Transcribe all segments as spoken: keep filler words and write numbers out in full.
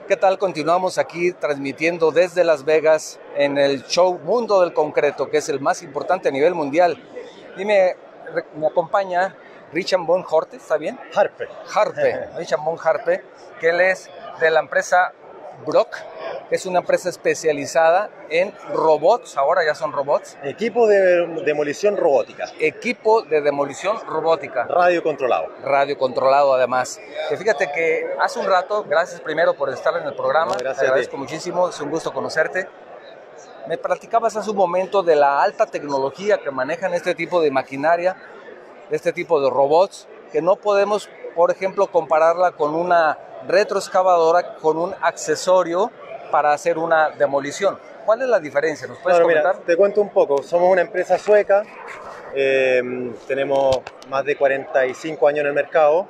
¿Qué tal? Continuamos aquí transmitiendo desde Las Vegas en el show Mundo del Concreto, que es el más importante a nivel mundial. Y me, me acompaña Richard von Horte, ¿está bien? Harpe. Harpe, Richard von Harpe, que él es de la empresa Brokk, que es una empresa especializada en robots, ahora ya son robots. Equipo de demolición robótica. Equipo de demolición robótica. Radio controlado. Radio controlado, además. Que fíjate que hace un rato, gracias primero por estar en el programa, no, te agradezco muchísimo, es un gusto conocerte. Me platicabas hace un momento de la alta tecnología que manejan este tipo de maquinaria, este tipo de robots, que no podemos, por ejemplo, compararla con una retroexcavadora, con un accesorio para hacer una demolición. ¿Cuál es la diferencia? ¿Nos puedes bueno, comentar? Mira, te cuento un poco. Somos una empresa sueca, eh, tenemos más de cuarenta y cinco años en el mercado,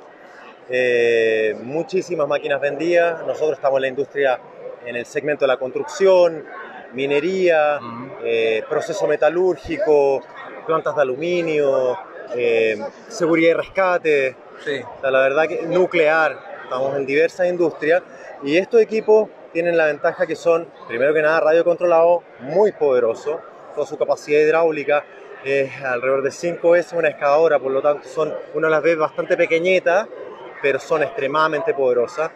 eh, muchísimas máquinas vendidas. Nosotros estamos en la industria, en el segmento de la construcción, minería, uh-huh. eh, proceso metalúrgico, plantas de aluminio, eh, seguridad y rescate, sí. o sea, la verdad que nuclear, estamos en diversas industrias y estos equipos tienen la ventaja que son, primero que nada, radiocontrolados, muy poderosos, toda su capacidad hidráulica es alrededor de cinco veces una excavadora, por lo tanto son, uno las ve bastante pequeñitas, pero son extremadamente poderosas.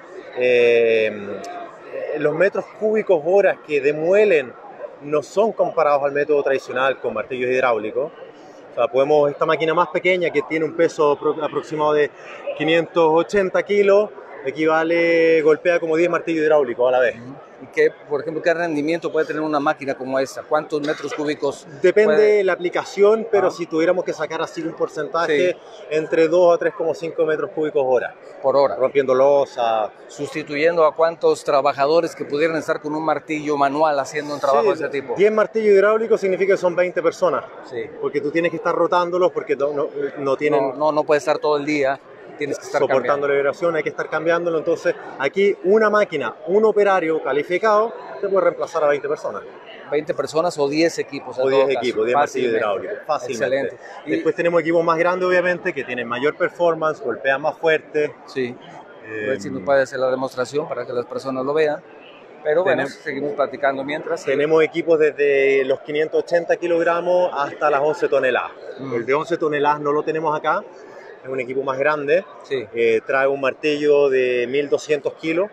Eh, los metros cúbicos horas que demuelen no son comparados al método tradicional con martillos hidráulicos. O sea, podemos, esta máquina más pequeña que tiene un peso aproximado de quinientos ochenta kilos, equivale, golpea como diez martillos hidráulicos a la vez. ¿Y qué, por ejemplo, qué rendimiento puede tener una máquina como esta? ¿Cuántos metros cúbicos? Depende puede... de la aplicación, pero ah. si tuviéramos que sacar así un porcentaje, sí. entre dos a tres coma cinco metros cúbicos hora. Por hora. Rompiendo losa. Sustituyendo a cuántos trabajadores que pudieran estar con un martillo manual haciendo un trabajo sí, de ese tipo. diez martillos hidráulicos significa que son veinte personas. Sí. Porque tú tienes que estar rotándolos porque no, no, no tienen... No, no, no puede estar todo el día. Tienes que estar soportando cambiando. la vibración, hay que estar cambiándolo. Entonces, aquí una máquina, un operario calificado, te puede reemplazar a veinte personas. veinte personas o diez equipos. O diez equipos, diez martillos hidráulicos. Fácilmente. Excelente. Y después tenemos equipos más grandes, obviamente, que tienen mayor performance, golpean más fuerte. Sí. Eh, a ver si nos puede hacer la demostración para que las personas lo vean. Pero bueno, tenemos, seguimos platicando mientras. Tenemos equipos desde los quinientos ochenta kilogramos hasta las once toneladas. Mm. El de once toneladas no lo tenemos acá. Es un equipo más grande, sí. eh, trae un martillo de mil doscientos kilos,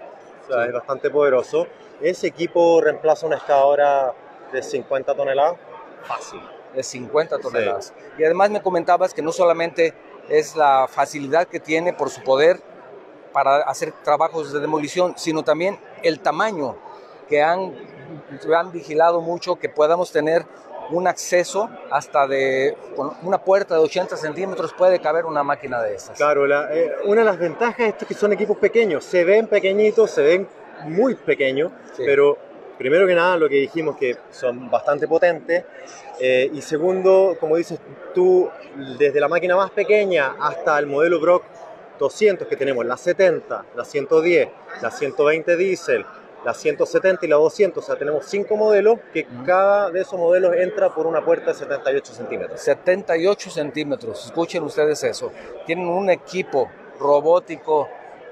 o sea, sí. es bastante poderoso. Ese equipo reemplaza una excavadora de cincuenta toneladas, fácil. De cincuenta toneladas. Sí. Y además me comentabas que no solamente es la facilidad que tiene por su poder para hacer trabajos de demolición, sino también el tamaño que han, han vigilado mucho, que podamos tener un acceso hasta de con una puerta de ochenta centímetros puede caber una máquina de estas. Claro, la, eh, una de las ventajas es que son equipos pequeños, se ven pequeñitos, se ven muy pequeños, sí. pero primero que nada lo que dijimos que son bastante potentes eh, y segundo, como dices tú, desde la máquina más pequeña hasta el modelo Brokk doscientos que tenemos, la setenta, la ciento diez, la ciento veinte diésel, la ciento setenta y la doscientos, o sea, tenemos cinco modelos que uh-huh. cada de esos modelos entra por una puerta de setenta y ocho centímetros. setenta y ocho centímetros, escuchen ustedes eso. Tienen un equipo robótico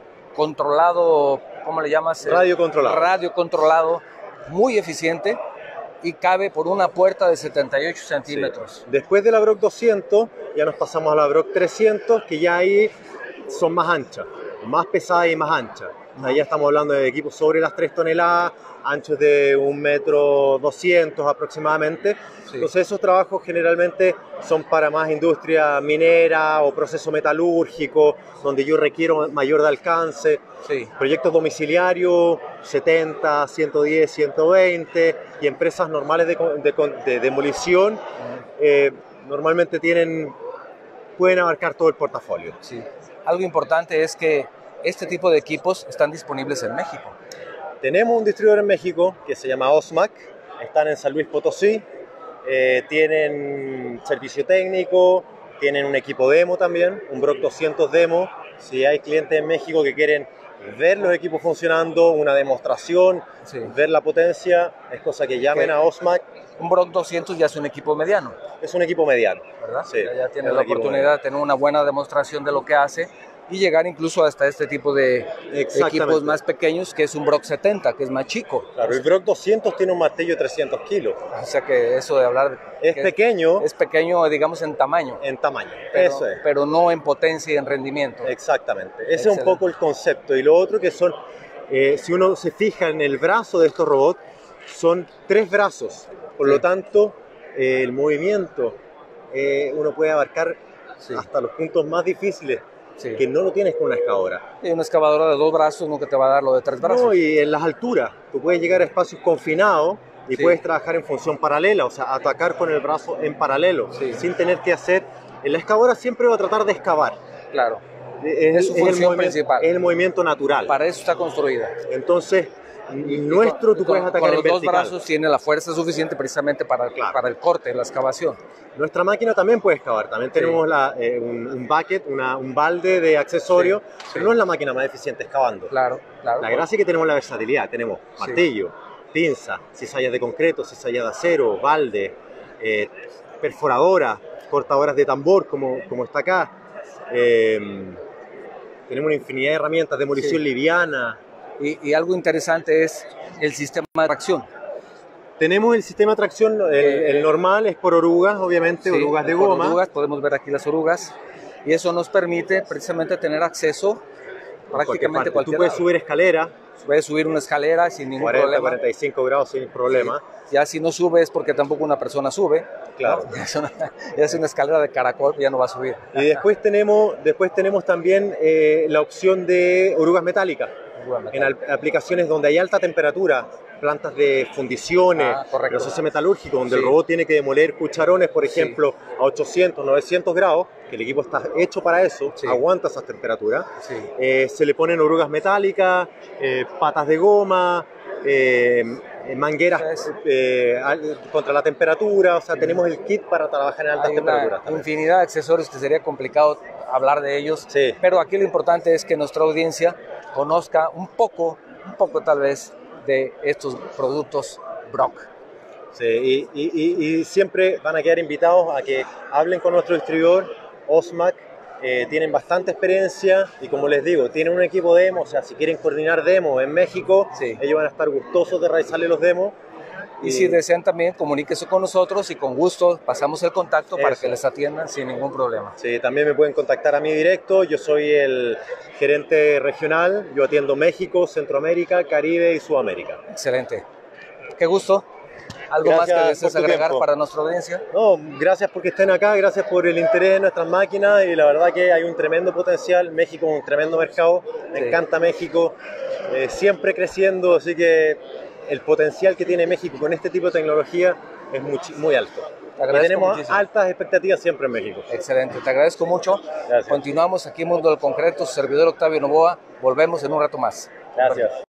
controlado, ¿cómo le llamas? Radio controlado. Radio controlado, muy eficiente y cabe por una puerta de setenta y ocho centímetros. Sí. Después de la Brokk doscientos, ya nos pasamos a la Brokk trescientos, que ya ahí son más anchas, más pesadas y más anchas. Ahí ya estamos hablando de equipos sobre las tres toneladas, anchos de un metro doscientos aproximadamente. Sí. Entonces esos trabajos generalmente son para más industria minera o proceso metalúrgico, donde yo requiero mayor de alcance. Sí. Proyectos domiciliarios, setenta, ciento diez, ciento veinte, y empresas normales de, de, de demolición, eh, normalmente tienen, pueden abarcar todo el portafolio. Sí. Algo importante es que este tipo de equipos están disponibles en México. Tenemos un distribuidor en México que se llama Osmac, están en San Luis Potosí, eh, tienen servicio técnico, tienen un equipo demo también, un Brokk doscientos demo. Si hay clientes en México que quieren ver los equipos funcionando, una demostración, sí. ver la potencia, es cosa que llamen okay. a Osmac. Un Brokk doscientos ya es un equipo mediano. Es un equipo mediano. ¿Verdad? Sí, ya, ya tiene la oportunidad de tener una buena demostración de lo que hace y llegar incluso hasta este tipo de equipos más pequeños, que es un Brock setenta, que es más chico. Claro, el Brock doscientos tiene un martillo de trescientos kilos. O sea que eso de hablar... Es pequeño. Es, es pequeño, digamos, en tamaño. En tamaño, pero, eso es. Pero no en potencia y en rendimiento. Exactamente. Ese Excelente. Es un poco el concepto. Y lo otro que son, eh, si uno se fija en el brazo de estos robots, son tres brazos. Por sí. lo tanto, eh, el movimiento, eh, uno puede abarcar sí. hasta los puntos más difíciles. Sí. Que no lo tienes con una excavadora. Y una excavadora de dos brazos nunca te va a dar lo de tres brazos. No, y en las alturas, tú puedes llegar a espacios confinados y sí. puedes trabajar en función paralela, o sea, atacar con el brazo en paralelo, sí. sin tener que hacer... La excavadora siempre va a tratar de excavar. Claro. Es, es su función es el principal. Es el movimiento natural. Para eso está construida. Entonces, y nuestro tú con, puedes atacar con en los vertical. Dos brazos tiene la fuerza suficiente precisamente para, claro. para el corte, la excavación. Nuestra máquina también puede excavar, también sí. tenemos la, eh, un, un bucket, una, un balde de accesorios, sí. pero sí. no es la máquina más eficiente excavando. Claro, claro. La gracia es que tenemos la versatilidad, tenemos martillo, sí. pinza, cizallas de concreto, cizallas de acero, balde, eh, perforadora, cortadoras de tambor como, como está acá, eh, tenemos una infinidad de herramientas, demolición sí. liviana. Y, y algo interesante es el sistema de tracción. Tenemos el sistema de tracción, el, el normal es por orugas, obviamente, sí, orugas de goma. Orugas, podemos ver aquí las orugas, y eso nos permite precisamente tener acceso prácticamente a cualquier Tú puedes lado. subir escalera. Puedes subir una escalera sin ningún cuarenta, problema. cuarenta y cinco grados sin problema. Sí. Ya si no sube es porque tampoco una persona sube. Claro. ¿No? Ya, es una, ya es una escalera de caracol, ya no va a subir. Y después tenemos, después tenemos también eh, la opción de orugas metálicas. En aplicaciones donde hay alta temperatura, plantas de fundiciones, ah, proceso metalúrgico, donde sí. el robot tiene que demoler cucharones, por ejemplo, sí. a ochocientos, novecientos grados, que el equipo está hecho para eso, sí. aguanta esas temperaturas. Sí. Eh, se le ponen orugas metálicas, eh, patas de goma, eh, mangueras eh, contra la temperatura, o sea, sí. tenemos el kit para trabajar en altas hay temperaturas. Hay infinidad de accesorios que sería complicado hablar de ellos, sí. pero aquí lo importante es que nuestra audiencia conozca un poco, un poco tal vez, de estos productos Brock. Sí, y, y, y siempre van a quedar invitados a que hablen con nuestro distribuidor, Osmac. Eh, tienen bastante experiencia y, como les digo, tienen un equipo demo, o sea, si quieren coordinar demos en México, sí. ellos van a estar gustosos de realizarle los demos. Y, y si desean también, comuníquese con nosotros y con gusto pasamos el contacto eso. para que les atiendan sin ningún problema. Sí, también me pueden contactar a mí directo, yo soy el gerente regional, yo atiendo México, Centroamérica, Caribe y Sudamérica. Excelente. Qué gusto. ¿Algo gracias más que desees agregar tiempo. para nuestra audiencia? No, gracias porque estén acá, gracias por el interés en nuestras máquinas y la verdad que hay un tremendo potencial. México es un tremendo mercado, me sí. encanta México, eh, siempre creciendo, así que el potencial que tiene México con este tipo de tecnología es muy, muy alto. Y tenemos muchísimo. altas expectativas siempre en México. Excelente, te agradezco mucho. Gracias. Continuamos aquí en Mundo del Concreto, su servidor Octavio Novoa, volvemos en un rato más. Gracias.